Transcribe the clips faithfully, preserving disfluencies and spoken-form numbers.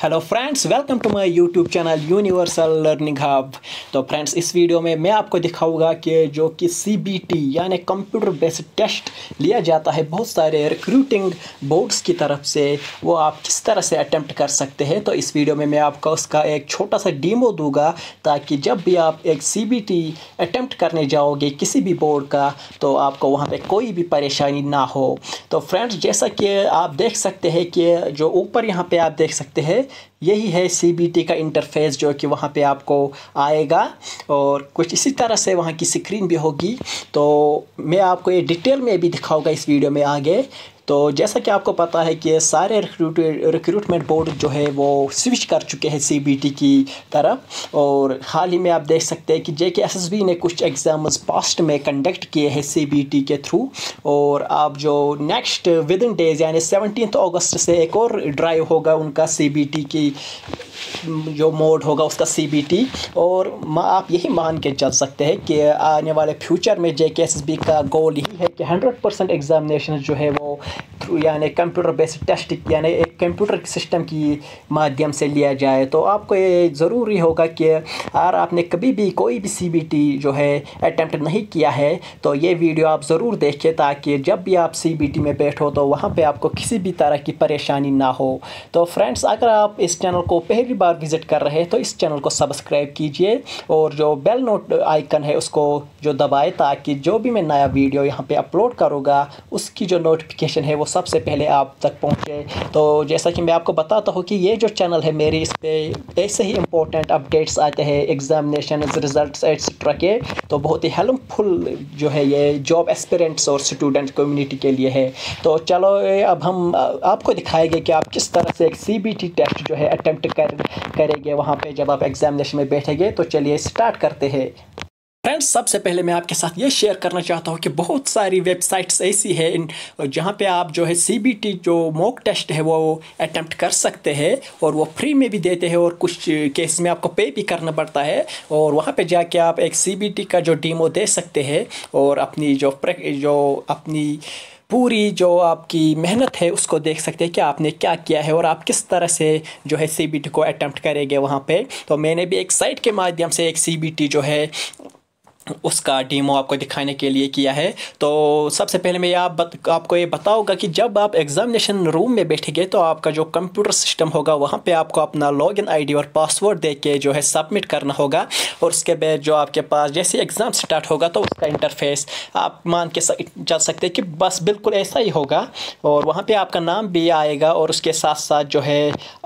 Hello friends, welcome to my YouTube channel Universal Learning Hub. तो friends, इस video में मैं आपको दिखाऊंगा कि जो कि सीबीटी यानी कंप्यूटर बेस्ड टेस्ट लिया जाता है बहुत सारे रिक्रूटिंग बोर्ड्स की तरफ से, वो आप किस तरह से अटेम्प्ट कर सकते हैं। तो इस वीडियो में मैं आपको उसका एक छोटा सा डेमो दूंगा ताकि जब भी आप एक सीबीटी अटेम्प्ट करने जाओगे किसी भी बोर्ड का, तो आपको वहाँ पर कोई भी परेशानी ना हो। तो फ्रेंड्स, जैसा कि आप देख सकते हैं कि जो ऊपर यहाँ पर आप देख सकते हैं, यही है सीबीटी का इंटरफेस जो कि वहाँ पे आपको आएगा और कुछ इसी तरह से वहाँ की स्क्रीन भी होगी। तो मैं आपको ये डिटेल में भी दिखाऊंगा इस वीडियो में आगे। तो जैसा कि आपको पता है कि सारे रिक्रूट रिक्रूटमेंट बोर्ड जो है वो स्विच कर चुके हैं सीबीटी की तरफ, और हाल ही में आप देख सकते हैं कि जेकेएसएसबी ने कुछ एग्ज़ाम्स पास्ट में कंडक्ट किए हैं सीबीटी के थ्रू। और आप जो नेक्स्ट विद इन डेज यानी सेवनटीन अगस्त से एक और ड्राइव होगा उनका सीबीटी की जो मोड होगा उसका सीबीटी। और आप यही मान के चल सकते हैं कि आने वाले फ्यूचर में जेकेएसएसबी का गोल यही है कि हंड्रेड परसेंट एग्जामिनेशन जो है वो यानी कंप्यूटर बेस्ड टेस्ट यानी एक कंप्यूटर सिस्टम की माध्यम से लिया जाए। तो आपको ये ज़रूरी होगा कि अगर आपने कभी भी कोई भी सीबीटी जो है अटेम्प्ट नहीं किया है तो ये वीडियो आप ज़रूर देखें, ताकि जब भी आप सीबीटी में बैठो तो वहाँ पे आपको किसी भी तरह की परेशानी ना हो। तो फ्रेंड्स, अगर आप इस चैनल को पहली बार विज़िट कर रहे हैं तो इस चैनल को सब्सक्राइब कीजिए और जो बेल नोट आइकन है उसको जो दबाए, ताकि जो भी मैं नया वीडियो यहाँ पे अपलोड करूँगा उसकी जो नोटिफिकेशन है वो सबसे पहले आप तक पहुँचे। तो जैसा कि मैं आपको बताता हूँ कि ये जो चैनल है मेरी, इस पे ऐसे ही इम्पोर्टेंट अपडेट्स आते हैं एग्जामिनेशन रिजल्ट्स एट्सेट्रा के। तो बहुत ही हेल्पफुल जो है ये जॉब एस्पिरेंट्स और स्टूडेंट कम्युनिटी के लिए है। तो चलो अब हम आपको दिखाएंगे कि आप किस तरह से एक सीबीटी टेस्ट जो है अटेम्प्ट कर करेंगे वहाँ पे जब आप एग्जामिनेशन में बैठेंगे। तो चलिए स्टार्ट करते हैं। फ्रेंड्स, सबसे पहले मैं आपके साथ ये शेयर करना चाहता हूँ कि बहुत सारी वेबसाइट्स ऐसी है इन जहाँ पे आप जो है सीबीटी जो मॉक टेस्ट है वो अटेम्प्ट कर सकते हैं, और वो फ्री में भी देते हैं और कुछ केस में आपको पे भी करना पड़ता है। और वहाँ पे जाके आप एक सीबीटी का जो डेमो दे सकते हैं और अपनी जो जो अपनी पूरी जो आपकी मेहनत है उसको देख सकते हैं कि आपने क्या किया है और आप किस तरह से जो है सीबीटी को अटेम्प्ट करेंगे वहाँ पे। तो मैंने भी एक साइट के माध्यम से एक सीबीटी जो है उसका डेमो आपको दिखाने के लिए किया है। तो सबसे पहले मैं आप बत, आपको ये बताऊंगा कि जब आप एग्जामिनेशन रूम में बैठेंगे तो आपका जो कंप्यूटर सिस्टम होगा वहाँ पे आपको अपना लॉगिन आईडी और पासवर्ड दे के जो है सबमिट करना होगा। और उसके बाद जो आपके पास जैसे एग्ज़ाम स्टार्ट होगा तो उसका इंटरफेस आप मान के चल सकते हैं कि बस बिल्कुल ऐसा ही होगा। और वहाँ पर आपका नाम भी आएगा और उसके साथ साथ जो है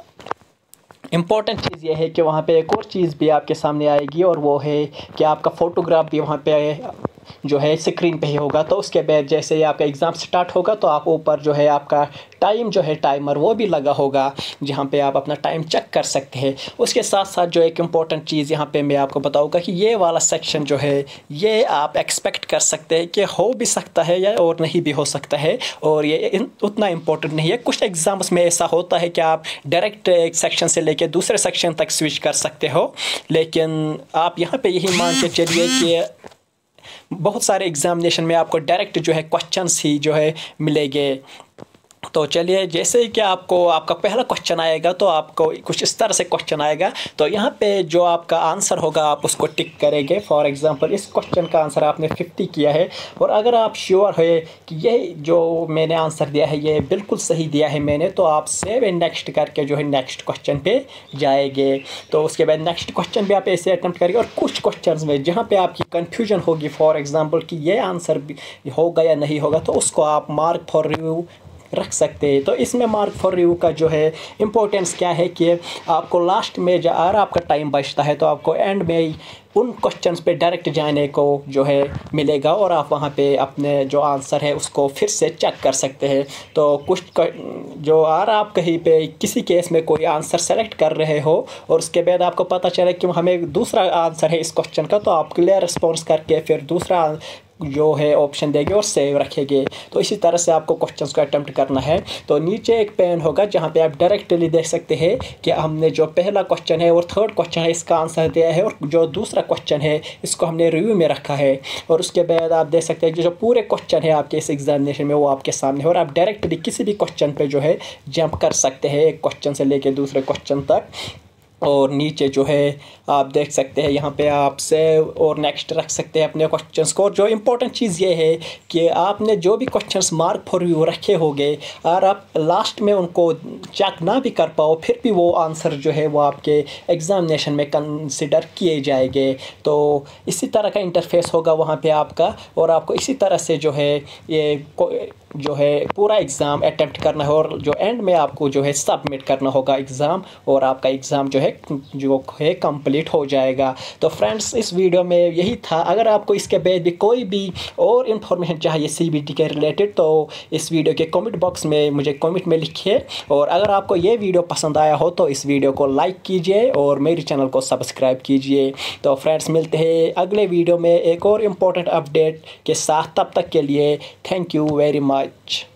इम्पॉर्टेंट चीज़ ये है कि वहाँ पे एक और चीज़ भी आपके सामने आएगी, और वो है कि आपका फ़ोटोग्राफ भी वहाँ पे जो है स्क्रीन पे ही होगा। तो उसके बाद जैसे ही आपका एग्ज़ाम स्टार्ट होगा तो आप ऊपर जो है आपका टाइम जो है टाइमर वो भी लगा होगा जहाँ पे आप अपना टाइम चेक कर सकते हैं। उसके साथ साथ जो एक इम्पॉर्टेंट चीज़ यहाँ पे मैं आपको बताऊँगा कि ये वाला सेक्शन जो है ये आप एक्सपेक्ट कर सकते हैं कि हो भी सकता है या और नहीं भी हो सकता है, और ये उतना इम्पोर्टेंट नहीं है। कुछ एग्ज़ाम्स में ऐसा होता है कि आप डायरेक्ट एक सेक्शन से लेकर दूसरे सेक्शन तक स्विच कर सकते हो, लेकिन आप यहाँ पे यही मान के चलिए कि बहुत सारे एग्जामिनेशन में आपको डायरेक्ट जो है क्वेश्चंस ही जो है मिलेंगे। तो चलिए, जैसे कि आपको आपका पहला क्वेश्चन आएगा तो आपको कुछ इस तरह से क्वेश्चन आएगा। तो यहाँ पे जो आपका आंसर होगा आप उसको टिक करेंगे। फॉर एग्जांपल इस क्वेश्चन का आंसर आपने फिफ्टी किया है, और अगर आप श्योर है कि ये जो मैंने आंसर दिया है ये बिल्कुल सही दिया है मैंने, तो आप सेव एंड नेक्स्ट करके जो है नेक्स्ट क्वेश्चन पे जाएंगे। तो उसके बाद नेक्स्ट क्वेश्चन भी आप ऐसे अटैम्प्ट करेंगे। और कुछ क्वेश्चन में जहाँ पर आपकी कन्फ्यूजन होगी, फॉर एग्ज़ाम्पल कि ये आंसर होगा या नहीं होगा, तो उसको आप मार्क फॉर रिव्यू रख सकते हैं। तो इसमें मार्क फॉर रिव्यू का जो है इम्पोर्टेंस क्या है कि आपको लास्ट में जब आपका टाइम बचता है तो आपको एंड में उन क्वेश्चंस पे डायरेक्ट जाने को जो है मिलेगा, और आप वहाँ पे अपने जो आंसर है उसको फिर से चेक कर सकते हैं। तो कुछ जो आर आप कहीं पे किसी केस में कोई आंसर सेलेक्ट कर रहे हो और उसके बाद आपको पता चले कि हमें दूसरा आंसर है इस क्वेश्चन का, तो आप क्लियर रिस्पॉन्स करके फिर दूसरा जो है ऑप्शन देंगे और सेव रखेंगे। तो इसी तरह से आपको क्वेश्चंस को अटेम्प्ट करना है। तो नीचे एक पेन होगा जहाँ पे आप डायरेक्टली देख सकते हैं कि हमने जो पहला क्वेश्चन है और थर्ड क्वेश्चन है इसका आंसर दिया है, और जो दूसरा क्वेश्चन है इसको हमने रिव्यू में रखा है। और उसके बाद आप देख सकते हैं जो पूरे क्वेश्चन है आपके इस एग्जामिनेशन में वो आपके सामने है, और आप डायरेक्टली किसी भी क्वेश्चन पे जो है जंप कर सकते हैं एक क्वेश्चन से लेके दूसरे क्वेश्चन तक। और नीचे जो है आप देख सकते हैं यहाँ पे आप सेव और नेक्स्ट रख सकते हैं अपने क्वेश्चंस को। और जो इम्पोर्टेंट चीज़ ये है कि आपने जो भी क्वेश्चंस मार्क फॉर व्यू रखे होंगे और आप लास्ट में उनको चेक ना भी कर पाओ फिर भी वो आंसर जो है वो आपके एग्जामिनेशन में कंसिडर किए जाएंगे। तो इसी तरह का इंटरफेस होगा वहाँ पे आपका, और आपको इसी तरह से जो है ये जो है पूरा एग्ज़ाम अटेम्प्ट करना है, और जो एंड में आपको जो है सबमिट करना होगा एग्ज़ाम, और आपका एग्ज़ाम जो है जो है कंप्लीट हो जाएगा। तो फ्रेंड्स इस वीडियो में यही था। अगर आपको इसके बाद भी कोई भी और इन्फॉर्मेशन चाहिए सीबीटी के रिलेटेड तो इस वीडियो के कमेंट बॉक्स में मुझे कमेंट में लिखिए। और अगर आपको ये वीडियो पसंद आया हो तो इस वीडियो को लाइक कीजिए और मेरे चैनल को सब्सक्राइब कीजिए। तो फ्रेंड्स मिलते हैं अगले वीडियो में एक और इम्पोर्टेंट अपडेट के साथ। तब तक के लिए थैंक यू वेरी मच।